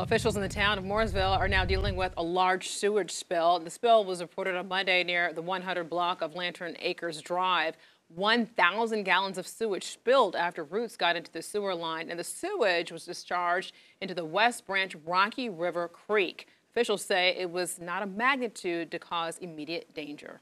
Officials in the town of Mooresville are now dealing with a large sewage spill. The spill was reported on Monday near the 100 block of Lantern Acres Drive. 1,000 gallons of sewage spilled after roots got into the sewer line, and the sewage was discharged into the West Branch Rocky River Creek. Officials say it was not a magnitude to cause immediate danger.